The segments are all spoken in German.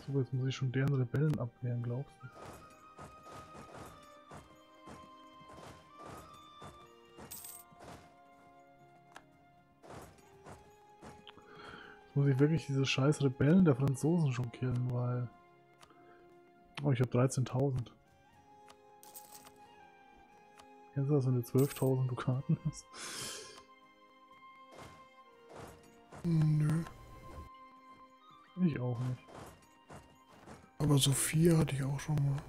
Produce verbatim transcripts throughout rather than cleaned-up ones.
So, jetzt muss ich schon deren Rebellen abwehren, glaubst du? Jetzt muss ich wirklich diese scheiß Rebellen der Franzosen schon killen, weil... Oh, ich habe dreizehntausend. Kennst du das, wenn du zwölftausend Dukaten hast? Nö. Ich auch nicht. Aber Sophia hatte ich auch schon mal.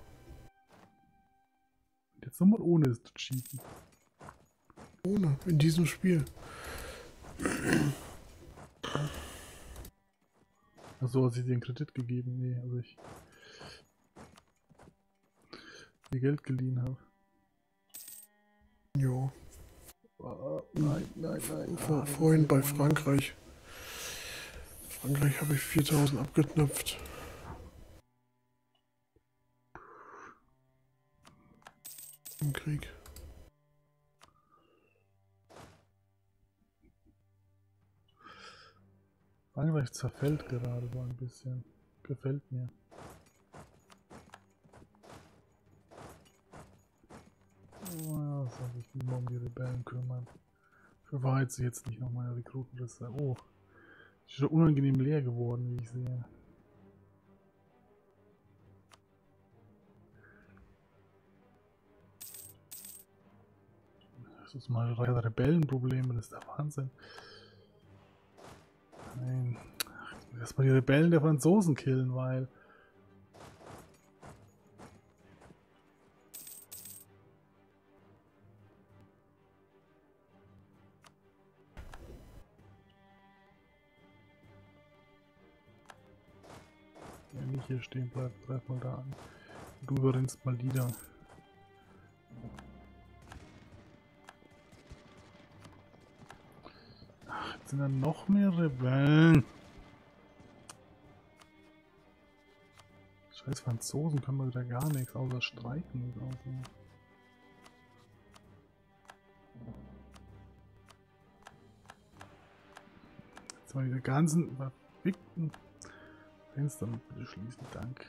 Jetzt nochmal ohne es zu cheaten. Ohne, in diesem Spiel. Achso, hat sie dir einen Kredit gegeben? Nee, also ich... mir Geld geliehen habe. Jo. Oh, nein, nein, nein. Vor, Ah, vorhin bei Frankreich. Frankreich habe ich viertausend abgeknöpft. Im Krieg. Frankreich zerfällt gerade so ein bisschen. Gefällt mir. Oh ja, soll sich nicht mehr um die Rebellen kümmern. Ich verheize jetzt nicht noch meine Rekrutenliste. Oh, ist schon unangenehm leer geworden, wie ich sehe. Das ist mal Rebellenprobleme, das ist der Wahnsinn. Nein, ach, jetzt muss ich erstmal die Rebellen der Franzosen killen, weil... Ja, nicht hier stehen bleiben, greif mal da an. Du überrennst mal die da. Ach, jetzt sind da noch mehr Rebellen. Scheiß Franzosen können wir wieder gar nichts, außer streiken. Also. Jetzt mal diese ganzen verfickten Fenster bitte schließen, danke.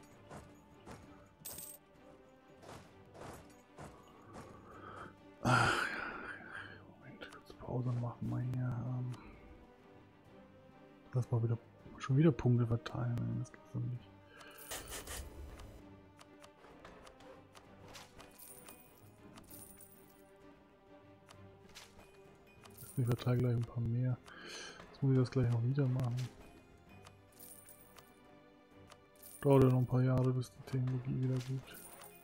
Ach, Moment, kurz Pause machen wir hier. Ähm, lass mal wieder schon wieder Punkte verteilen, das gibt's doch nicht. Ich verteile gleich ein paar mehr. Jetzt muss ich das gleich noch wieder machen. Dauert ja noch ein paar Jahre, bis die Technologie wieder gibt.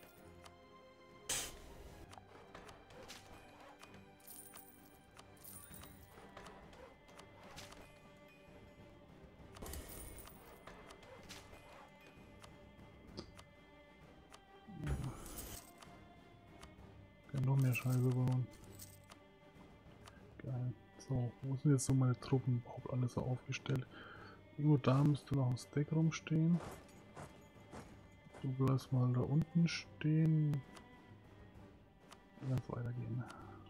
Ich kann noch mehr Scheiße bauen. Geil. So, wo sind jetzt so meine Truppen überhaupt alles so aufgestellt? Irgendwo da müsste noch ein Stack rumstehen. Du bleibst mal da unten stehen. Ganz weitergehen.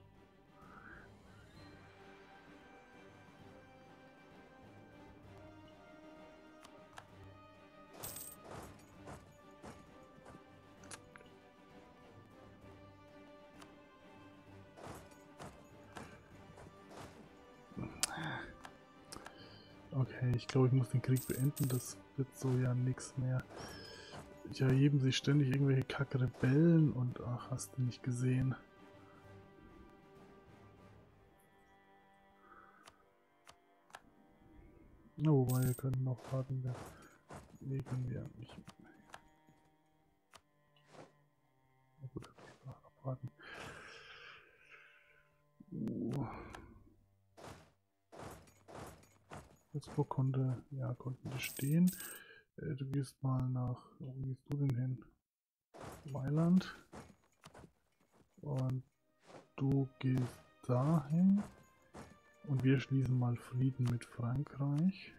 Okay, ich glaube, ich muss den Krieg beenden. Das wird so ja nichts mehr. Ich erheben sich ständig irgendwelche kacke Rebellen und ach, hast du nicht gesehen. Oh, wobei wir können noch warten. Wir, nee, können wir nicht. Na gut, abwarten. Uh. Jetzt wo konnte, ja, konnten die stehen. Äh, du gehst mal nach, wo gehst du denn hin? Mailand. Und du gehst dahin. Und wir schließen mal Frieden mit Frankreich.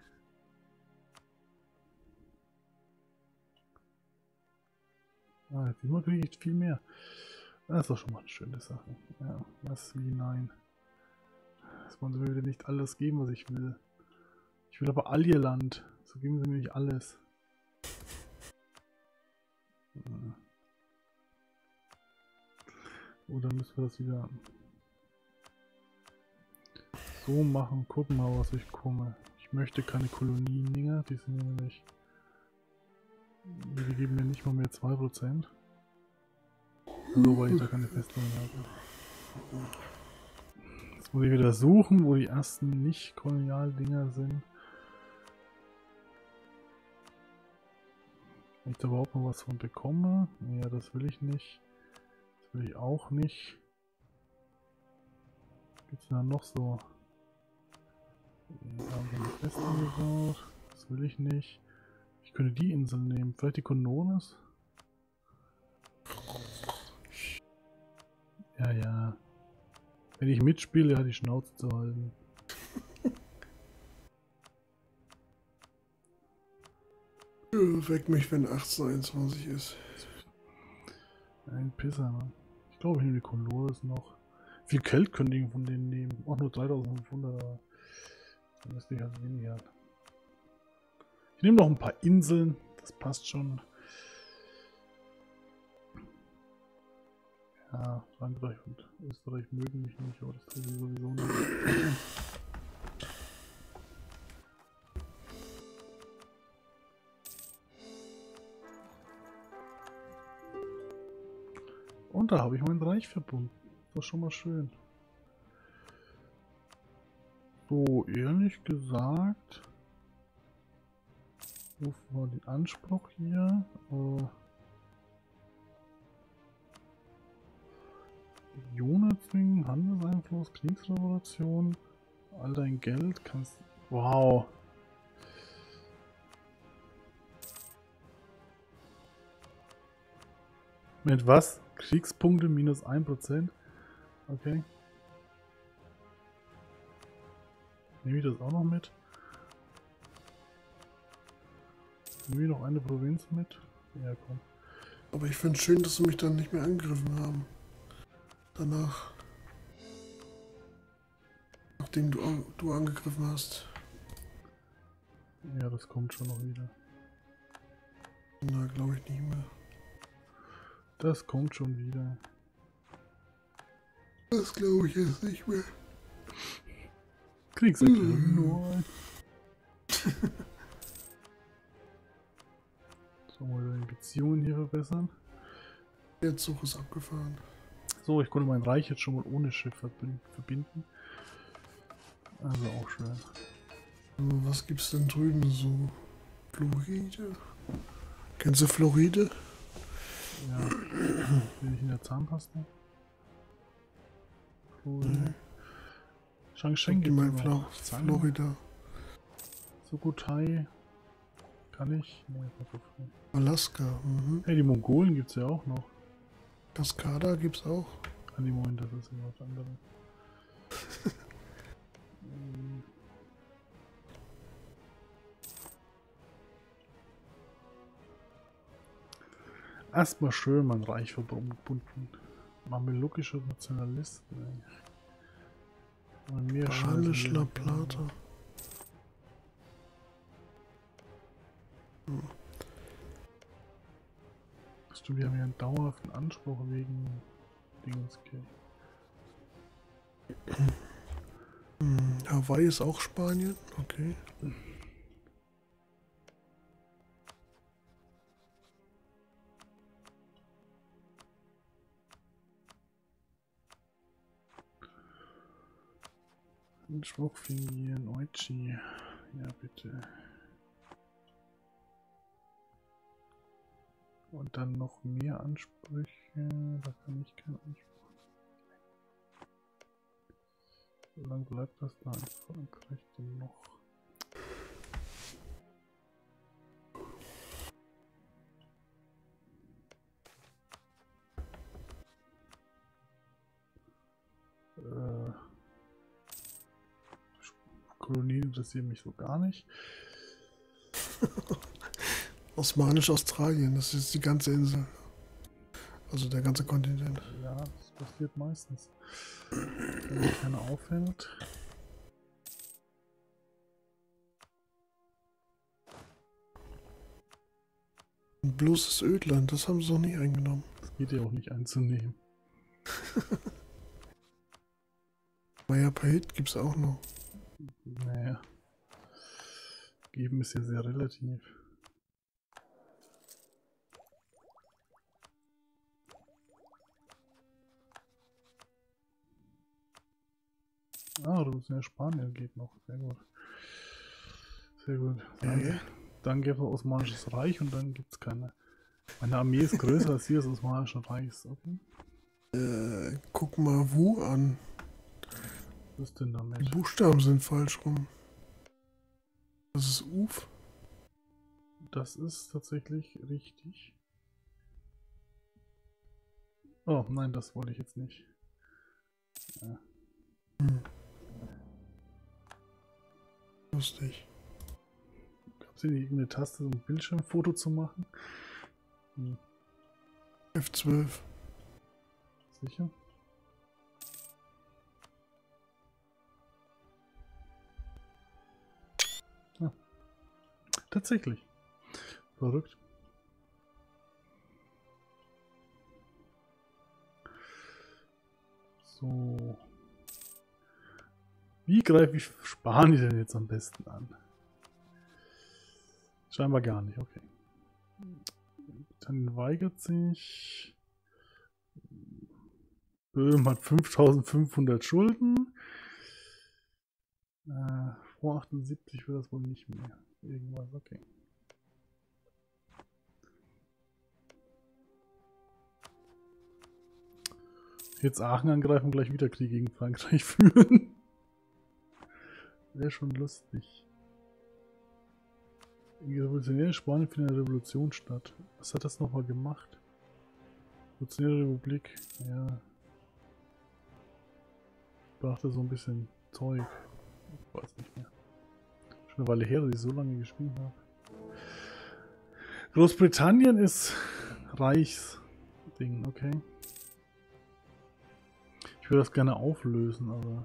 Ah, jetzt immer kriege ich viel mehr. Das ist doch schon mal eine schöne Sache. Ja, was wie nein. Das wollen sie mir wieder nicht alles geben, was ich will. Ich will aber all ihr Land. So geben sie mir nicht alles. Oder müssen wir das wieder so machen? Gucken mal, was ich komme. Ich möchte keine Kolonien-Dinger, die sind nämlich. Die geben mir nicht mal mehr zwei Prozent. So, weil ich da keine Festungen habe. Jetzt muss ich wieder suchen, wo die ersten nicht-Kolonial-Dinger sind. Wenn ich da überhaupt noch was von bekomme. Ja, das will ich nicht. Das will ich auch nicht. Gibt es da noch so? Da haben wir eine Festung gebaut. Das will ich nicht. Ich könnte die Insel nehmen. Vielleicht die Kononis? Ja, ja. Wenn ich mitspiele, hat die Schnauze zu halten. Weck mich, wenn achtzehnhunderteinundzwanzig ist. Ein Pisser, Mann. Ich glaube, ich nehme die Kononis noch. Wie viel Geld könnte ich von denen nehmen? Auch nur dreitausendfünfhundert, aber dann müsste ich halt weniger. Ich nehme noch ein paar Inseln, das passt schon. Ja, Frankreich und Österreich mögen mich nicht, aber das tun sie sowieso nicht. Und da habe ich mein Reich verbunden. Das ist schon mal schön. So, ehrlich gesagt, wo war der Anspruch hier? Äh, Region erzwingen, Handelseinfluss, Kriegsrevolution, all dein Geld kannst. Wow! Mit was? Kriegspunkte minus ein Prozent? Okay. Nehme ich das auch noch mit? Nehme ich noch eine Provinz mit? Ja, komm. Aber ich finde es schön, dass sie mich dann nicht mehr angegriffen haben. Danach. Nachdem du, du angegriffen hast. Ja, das kommt schon noch wieder. Na, glaube ich nicht mehr. Das kommt schon wieder. Das glaube ich jetzt nicht mehr. Kriegserklärung nur ein. So, mal die Beziehungen hier verbessern. Der Zug ist abgefahren. So, ich konnte mein Reich jetzt schon mal ohne Schiff verbinden. Also auch schön. Was gibt's denn drüben so? Floride? Kennst du Floride? Ja. Bin ich in der Zahnpasta? Floride. Changcheng gibt es Fla Florida. Sukhothai. Kann ich? Nee, Alaska. Mhm. Hey, die Mongolen gibt es ja auch noch. Cascada gibt's auch. An die Moin, das ist was anderes. Erstmal schön mein Reich verbunden. Mamelukische Nationalisten. Spanisch La Plata. Hm. Stimmt, wir haben ja einen dauerhaften Anspruch wegen Dingenskirche. Hm, Hawaii ist auch Spanien, okay. Anspruch fingieren, Oichi. Ja, bitte. Und dann noch mehr Ansprüche. Da kann ich keinen Anspruch. Wie lange bleibt das da in Frankreich denn noch? Äh, Kolonien interessieren mich so gar nicht. Osmanisch-Australien, das ist die ganze Insel. Also der ganze Kontinent. Ja, das passiert meistens. Wenn mich keiner aufhält. Ein bloßes Ödland, das haben sie noch nie eingenommen. Das geht ja auch nicht einzunehmen. Mayapahit gibt es auch noch. Naja. Geben ist ja sehr relativ. Ah, du bist ja Spanier, geht noch. Sehr gut. Sehr gut. Danke. Ja, ja. Dann gibt es Osmanisches Reich und dann gibt es keine. Meine Armee ist größer als die des Osmanischen Reichs. Okay. Äh, guck mal Wu an. Was ist denn Die damit? Buchstaben sind falsch rum. Das ist Uf. Das ist tatsächlich richtig. Oh, nein, das wollte ich jetzt nicht. Ja. Hm. Lustig. Gab es hier irgendeine Taste, um ein Bildschirmfoto zu machen? Hm. F zwölf. Sicher? Ah. Tatsächlich. Verrückt. So. Wie greife ich Spanien denn jetzt am besten an? Scheinbar gar nicht, okay. Dann weigert sich. Böhm hat fünftausendfünfhundert Schulden. Äh, vor achtundsiebzig wird das wohl nicht mehr. Irgendwas, okay. Jetzt Aachen angreifen und gleich wieder Krieg gegen Frankreich führen. Wäre schon lustig. Die revolutionäre Spanien findet eine Revolution statt. Was hat das nochmal gemacht? Revolutionäre Republik, ja. Brachte so ein bisschen Zeug. Ich weiß nicht mehr. Schon eine Weile her, dass ich so lange gespielt habe. Großbritannien ist Reichsding, okay. Ich würde das gerne auflösen, aber...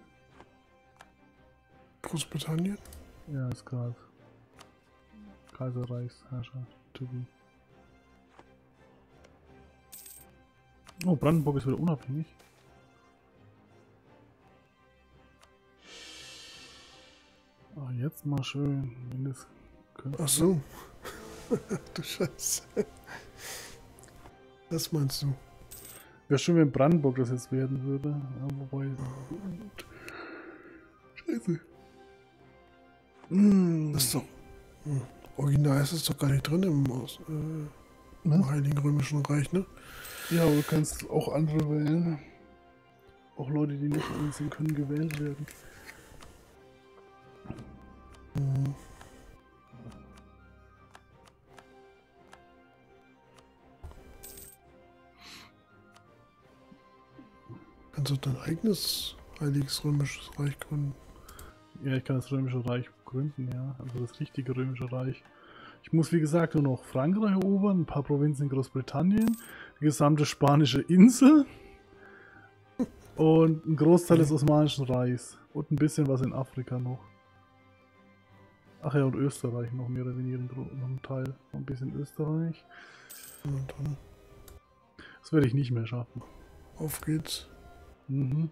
Großbritannien? Ja, ist gerade Kaiserreichsherrscher to be. Oh, Brandenburg ist wieder unabhängig. Ah, jetzt mal schön, wenn das könnte. Ach so. Du Scheiße. Das meinst du? Wäre schön, wenn Brandenburg das jetzt werden würde. Ja, wobei. Scheiße. Das ist doch. Hm. Original ist es doch gar nicht drin im, Aus, äh, im Heiligen Römischen Reich, ne? Ja, aber du kannst auch andere wählen. Auch Leute, die nicht einsehen können, gewählt werden. Hm. Kannst du dein eigenes Heiliges Römisches Reich gründen? Ja, ich kann das Römische Reich gründen, ja. Also das richtige Römische Reich. Ich muss, wie gesagt, nur noch Frankreich erobern, ein paar Provinzen in Großbritannien, die gesamte spanische Insel und ein Großteil des Osmanischen Reichs. Und ein bisschen was in Afrika noch. Ach ja, und Österreich noch mehr oder weniger noch ein Teil. Noch ein bisschen Österreich. Und dann Das werde ich nicht mehr schaffen. auf geht's. Mhm.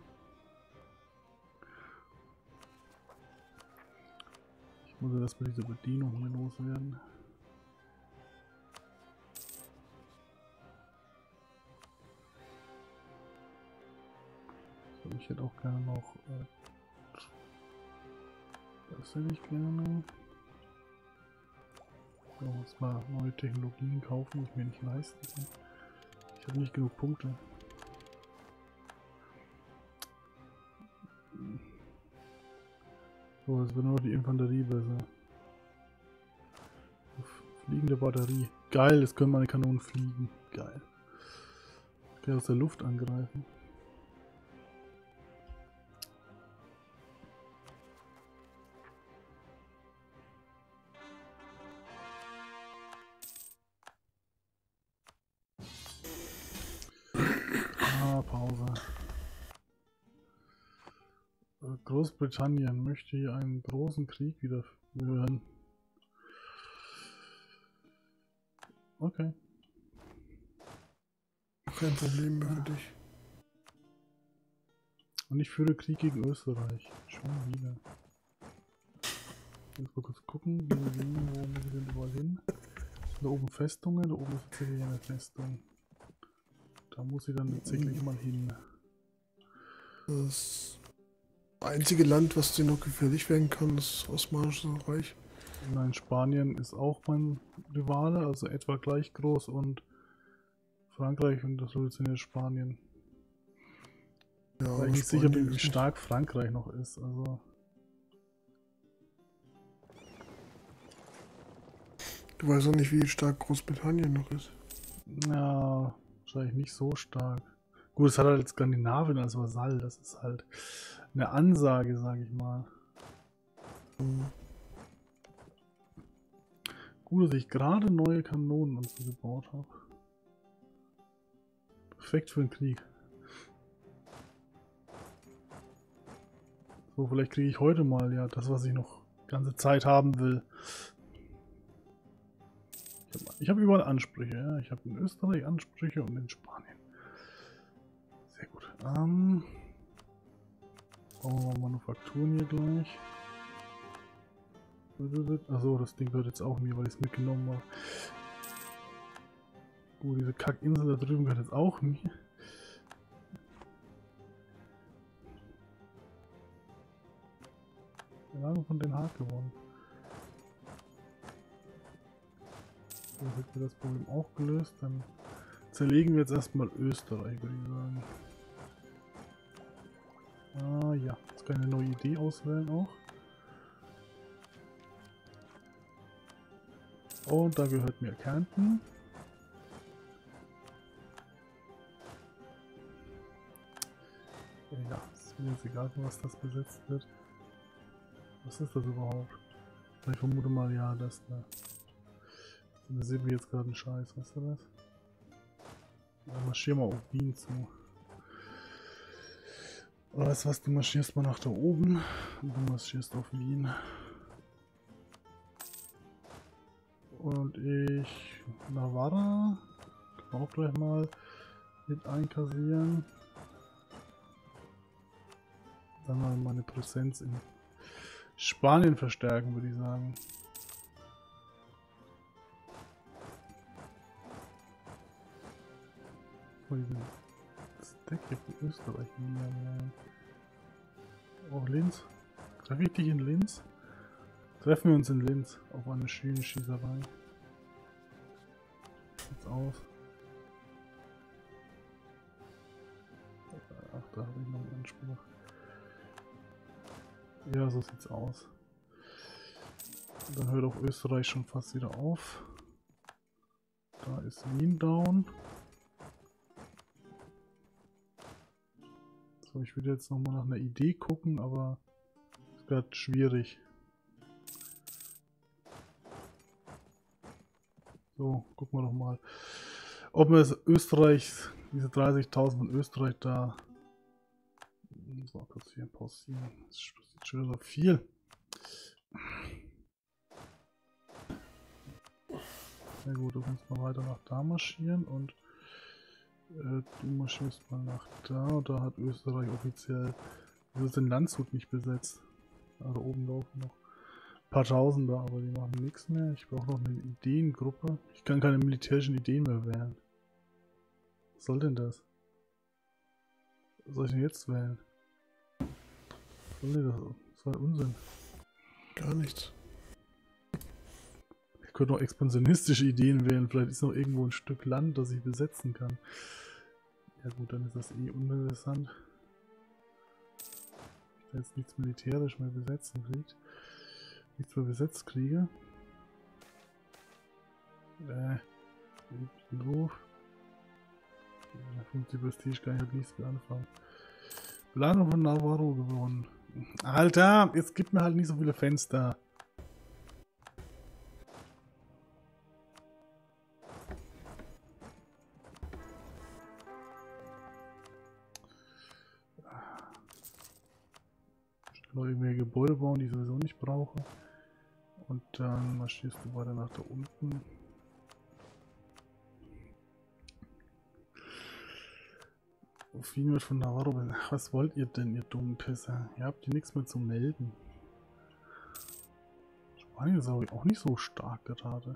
Ich muss ja erstmal diese Bedienung hier loswerden. So, ich hätte auch gerne noch. Äh, das hätte ich gerne. So, jetzt mal neue Technologien kaufen, die ich mir nicht leisten kann. Ich habe nicht genug Punkte. So, jetzt wird nur noch die Infanterie besser. Fliegende Batterie. Geil, jetzt können meine Kanonen fliegen. Geil. Ich kann aus der Luft angreifen. Ah, Pause. Großbritannien möchte hier einen großen Krieg wieder führen. Okay. Kein Problem mehr für dich. Und ich führe Krieg gegen Österreich. Schon wieder. Jetzt mal kurz gucken, wo muss ich denn überall hin? Da oben Festungen, da oben ist tatsächlich eine Festung. Da muss ich dann tatsächlich mal hin. Das einzige Land, was dir noch gefährlich werden kann, ist das Osmanische Reich. Nein, Spanien ist auch mein Rivale, also etwa gleich groß, und Frankreich und das revolutionierte Spanien. Ja, Weil ich nicht sicher bin, wie stark Frankreich noch ist. Also du weißt auch nicht, wie stark Großbritannien noch ist. ja, wahrscheinlich nicht so stark. Gut, es hat halt Skandinavien als Vasall, das ist halt eine Ansage, sage ich mal. Mhm. Gut, dass ich gerade neue Kanonen und so gebaut habe. Perfekt für den Krieg. So, vielleicht kriege ich heute mal ja das, was ich noch die ganze Zeit haben will. Ich habe hab überall Ansprüche, ja. Ich habe in Österreich Ansprüche und in Spanien. Sehr gut. Ähm, bauen wir mal Manufakturen hier gleich. Achso, das Ding wird jetzt auch mir, weil ich es mitgenommen habe. Gut, diese Kackinsel da drüben gehört jetzt auch mir. Wir haben von Den Haag gewonnen. So, jetzt wird das Problem auch gelöst. Dann zerlegen wir jetzt erstmal Österreich, würde ich sagen. Ah ja, jetzt kann ich eine neue Idee auswählen auch. Und da gehört mir Kärnten. Ja, ist mir jetzt egal, von was das besetzt wird. Was ist das überhaupt? Ich vermute mal, ja, das da. Da sehen wir jetzt gerade einen Scheiß, weißt du das? Ja, marschier mal auf Wien zu. Weißt du was, du marschierst mal nach da oben und du marschierst auf Wien. Und ich Navarra kann auch gleich mal mit einkassieren. Dann mal meine Präsenz in Spanien verstärken, würde ich sagen. Das Deck hier von Österreich näher. Auch Linz. Treffe ich dich in Linz? Treffen wir uns in Linz auf eine schöne Schießerei. Sieht's aus. Ach, da habe ich noch einen Anspruch. Ja, so sieht's aus. Und dann hört auch Österreich schon fast wieder auf. Da ist Wien down. So, ich würde jetzt nochmal nach einer Idee gucken, aber es wird schwierig. So, gucken wir doch mal, ob wir es Österreich, diese dreißigtausend von Österreich da. So, kurz hier pausieren. Das ist schon wieder viel. Na gut, du kannst mal weiter nach da marschieren und äh, du marschierst mal nach da. Und da hat Österreich offiziell. Wieso ist denn Landshut nicht besetzt? Da oben laufen noch ein paar Tausender, aber die machen nichts mehr. Ich brauche noch eine Ideengruppe. Ich kann keine militärischen Ideen mehr wählen. Was soll denn das? Was soll ich denn jetzt wählen? Was soll denn das? Das war Unsinn. Gar nichts. Ich könnte noch expansionistische Ideen wählen. Vielleicht ist noch irgendwo ein Stück Land, das ich besetzen kann. Ja gut, dann ist das eh uninteressant. Ich da jetzt nichts militärisch mehr besetzen kriegt. Nichts mehr besetzt kriege. Äh, den Ruf. fünfzig Prestige kann ich halt nichts mehr anfangen. Planung von Navarro gewonnen. Alter, jetzt gibt mir halt nicht so viele Fenster. Ich kann noch irgendwelche Gebäude bauen, die ich sowieso nicht brauche. Und dann marschierst du weiter nach da unten. Fien wird von Navarro. Ach, was wollt ihr denn, ihr dummen Pisser? Ihr habt hier nichts mehr zu melden. Spanien ist aber auch nicht so stark gerade.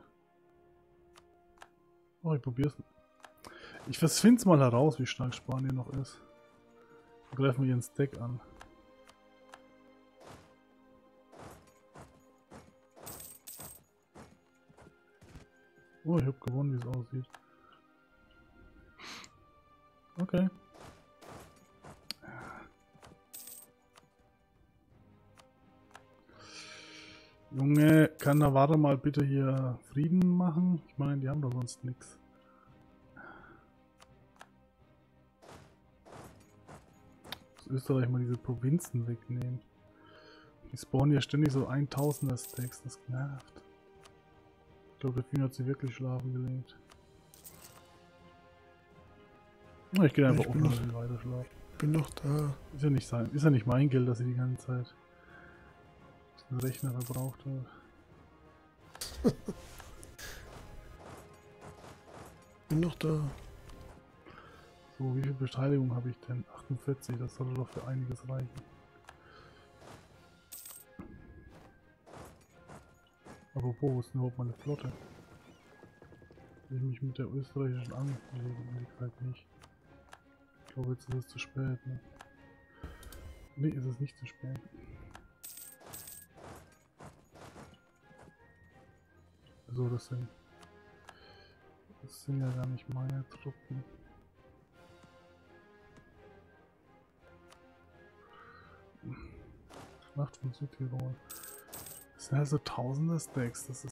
Oh, ich probier's. Ich finde es mal heraus, wie stark Spanien noch ist. Dann greifen wir ihren Stack an. Oh, ich habe gewonnen, wie es aussieht. Okay. Junge, kann Navarra mal bitte hier Frieden machen? Ich meine, die haben doch sonst nichts. Muss Österreich mal diese Provinzen wegnehmen. Die spawnen ja ständig so tausender Stacks, das nervt. Ich glaube, der Finger hat sie wirklich schlafen gelegt. Na, ich gehe einfach Ich bin offen noch- weiter schlafen. Bin noch da. Ist ja nicht sein, ist ja nicht mein Geld, dass sie die ganze Zeit den Rechner verbraucht hat. Bin noch da. So, wie viel Beteiligung habe ich denn? achtundvierzig, das sollte doch für einiges reichen. Apropos, wo ist denn überhaupt meine Flotte? Will ich mich mit der österreichischen anlegen? Nee, halt nicht. Ich glaube, jetzt ist es zu spät, ne? Ne, ist es nicht zu spät. So, das sind... Das sind ja gar nicht meine Truppen. Schlacht von Südtirol. Das sind also tausender Stacks, das ist